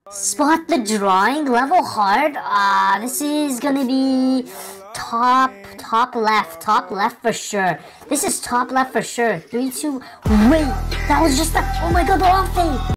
Spot the drawing, level hard. This is gonna be top left for sure. This is top left for sure. 3, 2, wait, that was just a, oh my god, the off fade.